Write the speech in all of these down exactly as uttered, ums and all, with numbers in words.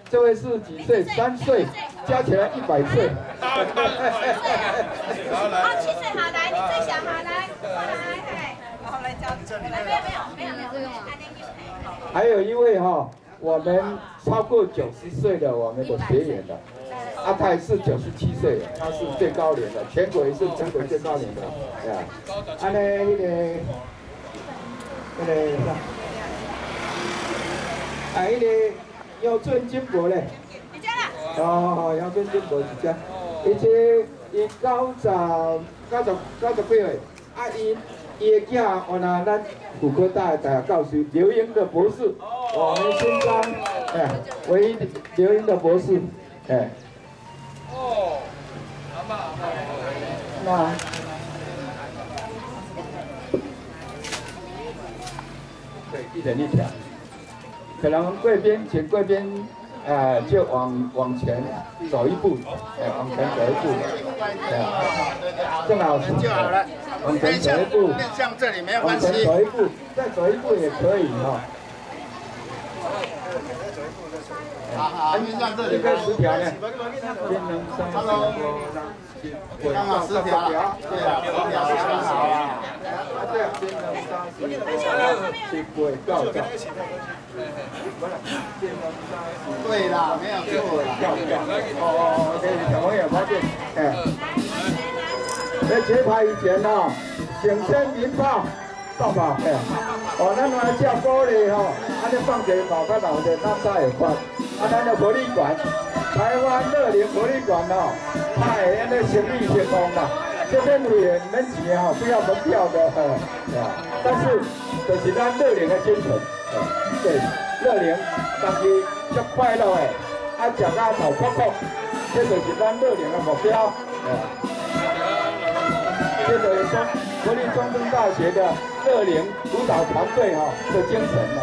这位是几岁？三岁，加起来一百岁。 好，七岁好，来，你最小好，来，过来，嘿，然后来教你。来，没有没有没有没有这个吗？ 还有一位哈，我们超过九十岁的我们的学员的，阿泰是九十七岁，他是最高龄的，全国也是全国最高龄的，对啊。安尼那个那个，啊，那个姚准金博嘞。 哦，杨春金无一只，而且伊九十、九十、九十几岁，啊，伊伊的囝，我拿咱虎科大的大学教授刘英的博士，我们新庄哎，唯一刘英的博士，哎。哦，阿妈，那。对，一人一条，可能贵宾请贵宾。 呃，就往往前走一步，哎，往前走一步，对，正好就好了。 往前走一步， 像这里没有关往前系。 走一步，再走一步也可以哈。 好好，像这里一个十条呢，变成三十条， 刚好十条，对啊，十条刚好啊。 啊，对啊，变成三十，七八九十。 对啦，没有错啦。 哦，OK，小朋友发现，哎，在节拍以前哦，省先民炮，到吧？哎，哦，咱来叫鼓励吼，安尼放一个毛较老的，咱才会发。啊，咱的活力馆，台湾乐龄活力馆哦，它会安尼生意兴隆啦。这边会员免钱吼，不要门票的，哎，啊，但是就是咱乐龄的精神，哎，对。 乐龄，大家足快乐的，啊，食到头壳壳，这就是咱乐龄的目标。这就是中国立中正大学的乐龄舞蹈团队哈的精神了。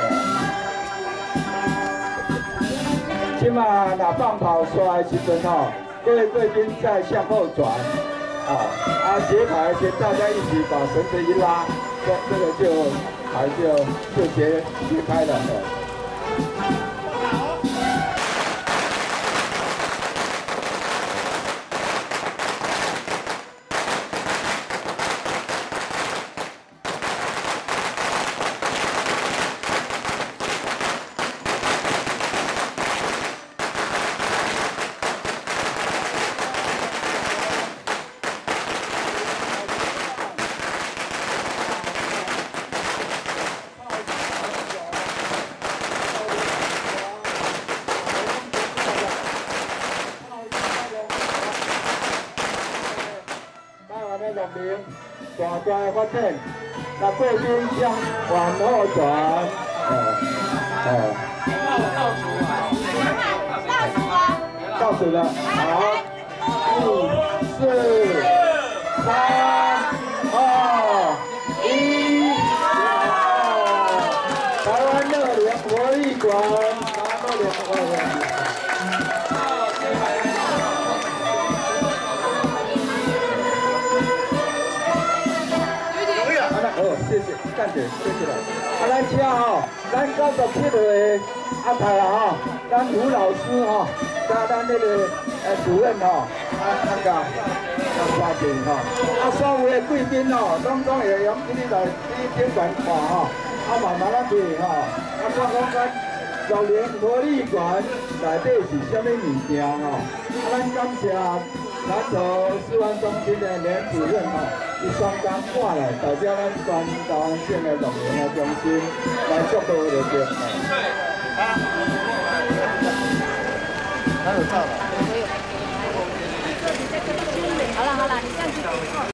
起码若放跑出来时阵吼，各位贵宾再向后转，啊啊节拍先大家一起把绳子一拉，这这个就。 还就就揭揭开了。乐龄大大发展，那贵宾向往后转，呃呃，倒数了，好，五、四、三、二、一，台湾乐龄活力馆，台湾乐龄活力馆。 哦，谢谢，感谢，谢谢了。啊，咱车吼，咱九十七岁阿泰啦吼，咱吴老师吼，加咱那个呃主任吼，啊那个啊花瓶吼，啊所有的贵宾吼，拢拢会用这里来这宾馆看吼，啊慢慢仔去吼，啊看讲咱乐龄活力馆内底是啥物物件吼，啊咱感谢南投示范中心的连主任吼。 伊双工赶来，代表咱全台湾省的乐龄的中心来祝福就对。 还有照了。 好了好了，你上去。